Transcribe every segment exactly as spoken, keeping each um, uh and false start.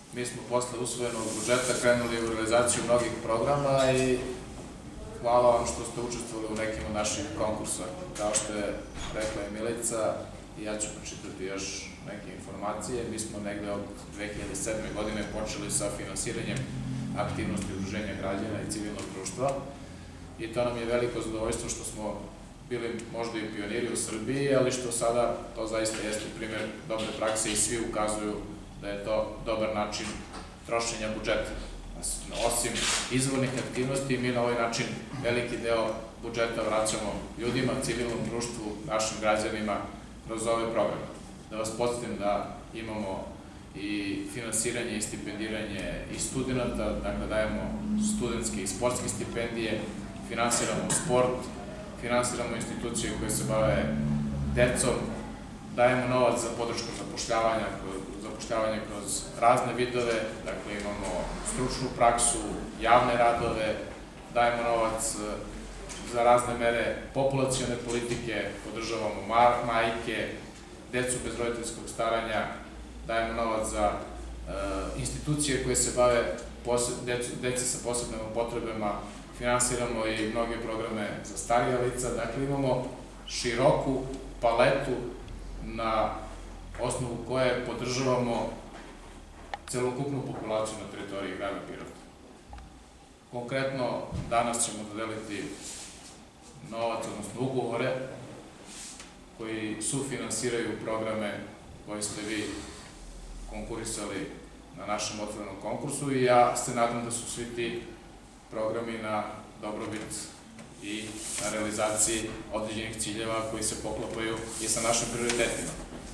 Mi smo posle usvojenog budžeta krenuli u realizaciju mnogih programa i hvala vam što ste učestvovali u nekim od naših konkursa. Kao što je rekla i Milica, ja ću pročitati još neke informacije. Mi smo negde od dve hiljade sedme. godine počeli sa finansiranjem aktivnosti udruženja građana i civilnog društva i to nam je veliko zadovoljstvo što smo bili možda i pioniri u Srbiji, ali što sada to zaista jeste primjer dobre prakse i svi ukazuju da je to dobar način trošenja budžeta. Osim izvornih aktivnosti, mi na ovaj način veliki deo budžeta vraćamo ljudima, civilnom društvu, našim građanima kroz ove programe. Da vas podsjetim da imamo i finansiranje i stipendiranje i studenta, dakle dajemo studentske i sportske stipendije, finansiramo sport, finansiramo institucije koje se bave decom, dajemo novac za podršku zapošljavanja, zapošljavanja kroz razne vidove, dakle imamo stručnu praksu, javne radove, dajemo novac za razne mere populacione politike, podržavamo majke, decu bez roditeljskog staranja, dajemo novac za institucije koje se bave deci sa posebnim potrebama, finansiramo i mnoge programe za starija lica, dakle imamo široku paletu na osnovu koje podržavamo celokupnu populaciju na teritoriji grada Pirota. Konkretno, danas ćemo dodeliti novac, odnosno ugovore koji sufinansiraju programe koje ste vi konkurisali na našem otvorenom konkursu i ja se nadam da su svi ti programi na dobrobit i na realizaciji određenih ciljeva koji se poklapaju i sa našim prioritetima.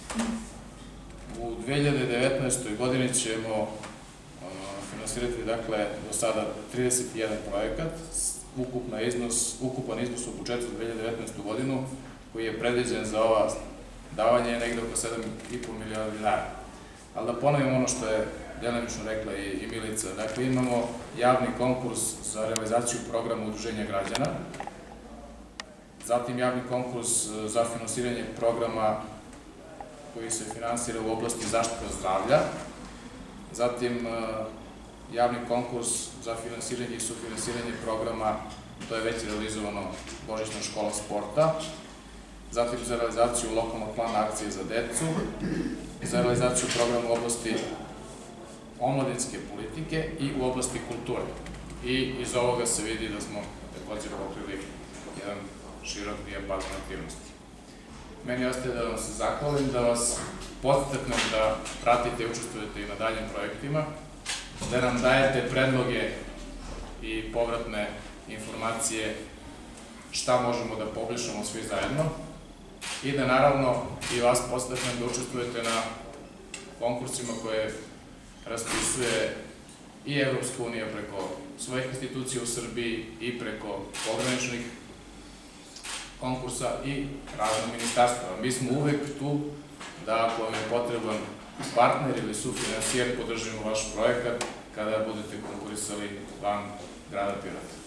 U dve hiljade devetnaestoj. godini ćemo finansirati, dakle, do sada trideset jedan projekat, ukupan iznos u budžetu za dve hiljade devetnaestu. godinu, koji je predviđen za ova davanja je negde oko sedam i po milijardi dinara. Ali da ponovim ono što je delimično rekla i Milica. Dakle, imamo javni konkurs za realizaciju programa udruženja građana, zatim javni konkurs za finansiranje programa koji se finansira u oblasti zaštite zdravlja, zatim javni konkurs za finansiranje i sufinansiranje programa, to je već realizovano Božićna škola sporta, zatim za realizaciju lokalnog plana akcije za decu, za realizaciju programa u oblasti omladinske politike i u oblasti kulture. I iz ovoga se vidi da smo također pokrili jedan širok dijapazon aktivnosti. Meni ostaje da vam se zahvalim, da vas podstaknem da pratite i učestvujete i na daljim projektima, da nam dajete predloge i povratne informacije šta možemo da poboljšamo svi zajedno i da naravno i vas podstaknem da učestvujete na konkursima koje raspisuje i Evropska unija preko svojih institucija u Srbiji i preko pograničnih konkursa i raznih ministarstava. Mi smo uvek tu da ako vam je potreban partner ili sufinansijer podržimo vaš projekat kada budete konkurisali van grada Pirota.